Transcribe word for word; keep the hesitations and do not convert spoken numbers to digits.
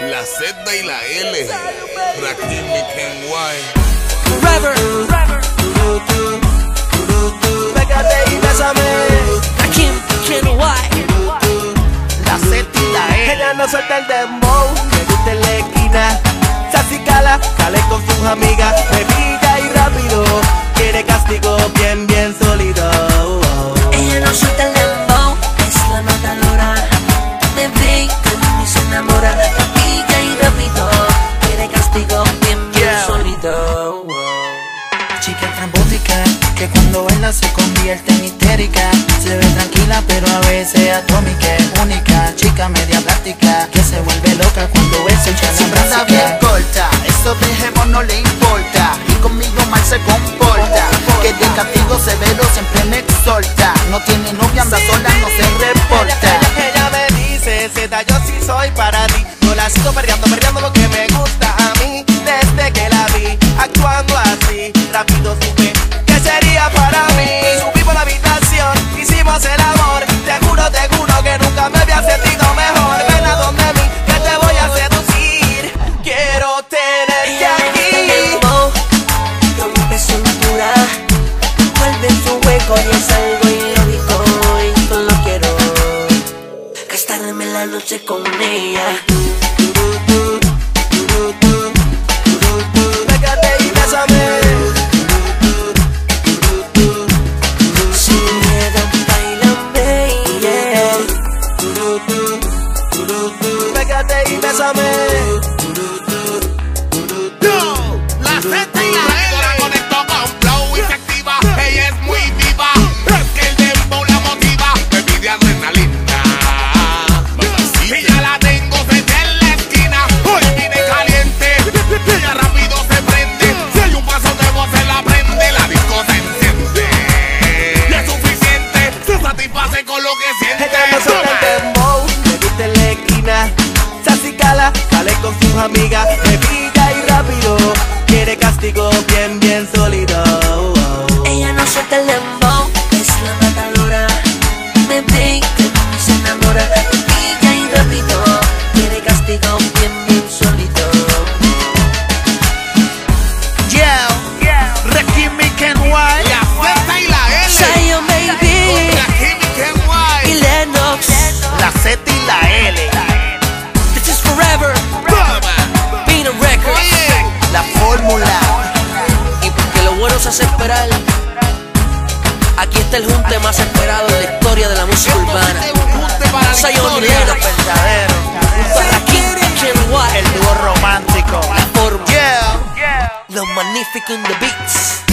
La Z y la L, Rakim y Ken White. Forever, Pégate y bésame. Rakim y Ken White. La Z y la L. Ella no suelta el dembow, me gusta en la esquina. Sasicala, sale con sus amigas. Bebida y rápido, quiere castigo bien, bien sólido. Ella no suelta el dembow, es la matadora. Me ve y se enamora. Rapilla y rápido, quiere castigo bien, bien Yeah. sólido. Chica trambótica, que cuando baila se convierte en histérica. Se ve tranquila pero a veces atómica. Única, chica media plástica, que se vuelve loca cuando se echa la Siempre anda bien música. corta, eso dejemos no le importa. Y conmigo mal se comporta, que de castigo severo siempre me exhorta. No tiene novia, anda sola, no se reporta. Ella, ella me dice, Zeta, yo sí soy para ti. Yo la sigo perreando, perreando lo que me gusta a mí. Desde que la vi, actuando así, rápido supe que sería para mí. Subimos a la habitación, hicimos el amor. Te juro, te juro que nunca me había sentido mejor. Ven a donde mí, que te voy a seducir. Quiero tenerte Ella me gusta el aquí. dembow, rompe cintura, vuelve su hueco y es algo ilógico. Y solo quiero gastarme la noche con ella. Pégate y bésame. Sin miedo, bailame, yeah. Pégate y bésame. Yo, la Z y la L. La conectó con flow y se activa. Ella es muy viva. Es que el dembow la motiva. Me pide adrenalina. Y ya la tengo desde en la esquina. Hoy vine caliente. Ella rápido se prende. Si hay un paso nuevo se la prende. La disco se enciende. Y es suficiente. Se satisface con lo que siente. Ella no suelta el dembow, me gusta en la esquina. Sasicala, sale con sus amigas. Bebida y rápido, quiere castigo bien, bien sólido. Ella no suelta el dembow, es la matadora. Me ve y se enamora. Rapilla y rápido, quiere castigo bien, bien sólido. Yeah, Rakim y Ken White. La Z y la L. Zion, baby, Rakim y Ken White. y Lennox. La Z y la L. This is forever, Toma. Pino Records. Oye. La fórmula. Y porque lo bueno se hace esperar, aquí está el junte más esperado de la historia de la música urbana. Zion y Lennox, Verdadero. junto a Rakim y Ken White. El dúo romántico. La forma, Yeah. los magníficos in the beats.